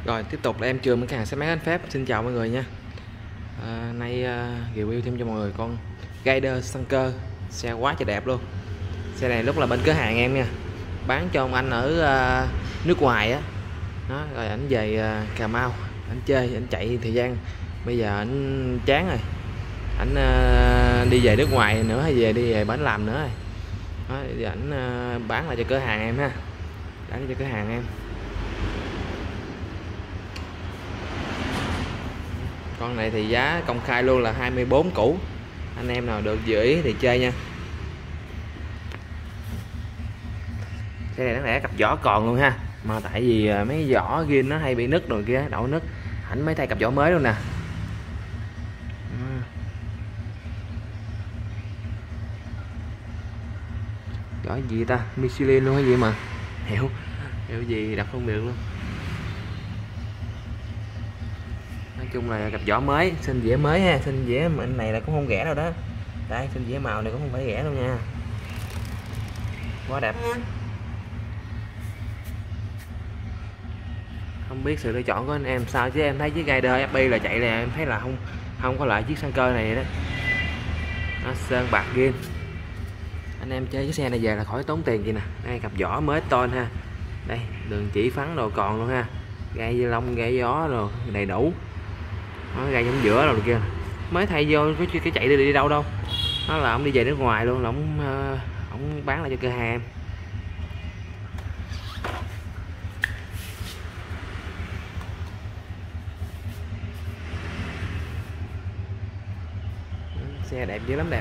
Rồi tiếp tục là em Trường với cửa hàng xe máy Ánh Phép. Xin chào mọi người nha. Nay review thêm cho mọi người con Raider Sanker, xe quá trời đẹp luôn. Xe này lúc là bên cửa hàng em nha, bán cho ông anh ở nước ngoài á. Đó, rồi ảnh về Cà Mau, ảnh chơi, ảnh chạy thời gian, bây giờ ảnh chán rồi, ảnh đi về nước ngoài nữa hay đi về bển làm nữa rồi. Đó, giờ ảnh bán lại cho cửa hàng em ha, bán cho cửa hàng em. Con này thì giá công khai luôn là 24 củ. Anh em nào được dự ý thì chơi nha. Xe này đáng lẽ cặp vỏ còn luôn ha, mà tại vì mấy vỏ ghi nó hay bị nứt rồi kia, đổ nứt, ảnh mới thay cặp vỏ mới luôn nè. Vỏ gì ta, Michelin luôn hay gì mà hiểu gì đọc không được luôn. Nói chung là cặp vỏ mới, xin dẻ mới ha, xin dẻ anh này là cũng không rẻ đâu đó. Đây, xin dẻ màu này cũng không phải rẻ đâu nha. Quá đẹp. Không biết sự lựa chọn của anh em sao chứ em thấy chiếc Raider FI là chạy là em thấy là không có lại chiếc Sanker này đó. Nó sơn bạc ghim. Anh em chơi cái xe này về là khỏi tốn tiền gì nè. Đây cặp vỏ mới tôn ha. Đây, đường chỉ phắn đồ còn luôn ha. Gai ni lông, gai gió rồi đầy đủ. Nó gai trong giữa rồi kia. Mới thay vô cái chạy đi đâu đâu. Nó là ông đi về nước ngoài luôn, là ông bán lại cho cửa hàng em. Xe đẹp dữ lắm, đẹp.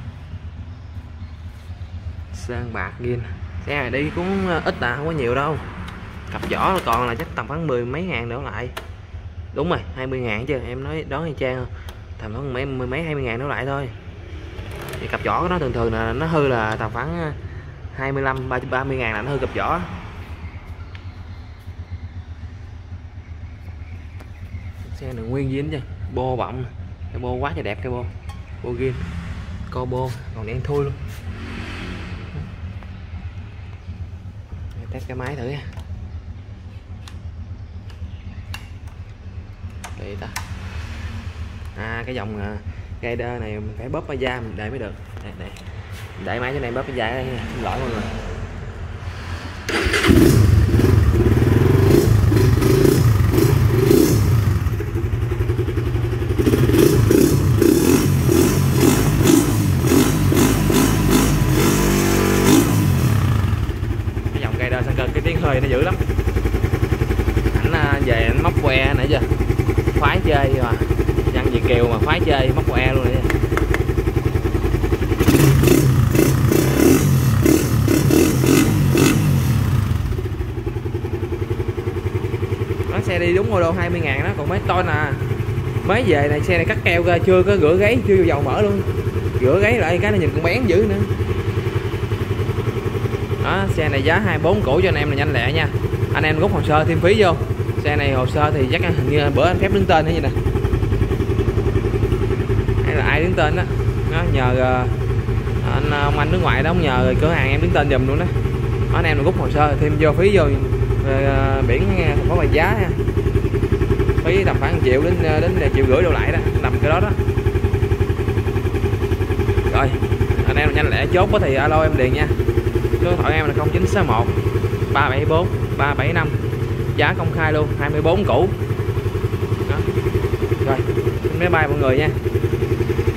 Sơn bạc ghiên. Xe này đi cũng ít à, không có nhiều đâu. Cặp vỏ còn là chắc tầm khoảng 10 mấy ngàn nữa lại. Đúng rồi, 20 ngàn chứ, em nói đón hay trang không? Tầm khoảng mười mấy 20 ngàn nữa lại thôi. Thì cặp vỏ của nó thường là nó hư là tầm khoảng 25 30 ngàn là nó hư cặp vỏ. Xe này nguyên zin chứ, bô bọng, cái bô quá trời đẹp, cái bô ghiên, co bô còn đen thui luôn. Test cái máy thử nha. Vậy ta. Cái dòng Raider này mình phải bóp vào da mình để mới được. Đây. Để máy cho này bóp vào da đây nha. Xin lỗi mọi người. Cái dòng Raider Sanker cái tiếng hơi nó dữ lắm. Ảnh về anh móc que nãy giờ. Khoái chơi mà. Dân Việt kiều mà khoái chơi móc que luôn nè. Nó xe đi đúng đô 20 ngàn đó, còn mấy ton à. Mới về này xe này cắt keo ra, chưa có rửa gáy, chưa vô dầu mỡ luôn. Rửa gáy lại cái này nhìn con bén dữ nữa. Đó, xe này giá 24 củ cho anh em là nhanh lẹ nha. Anh em rút hồ sơ thêm phí vô. Xe này hồ sơ thì chắc hình như bữa anh phép đứng tên hay gì nè. Hay là ai đứng tên đó. Nó nhờ ông anh nước ngoài đó, ông nhờ cửa hàng em đứng tên giùm luôn đó. Anh em rút hồ sơ thêm vô phí vô biển không có bài giá nha. Phí tầm khoảng 1 triệu đến 1,5 triệu đổ lại đó, nằm cái đó đó. Rồi, anh em nhanh lẹ chốt thì alo em liền nha. Số điện thoại em là 0961 374 375. Giá công khai luôn, 24 củ. Đó. Rồi, xin bye bye mọi người nha.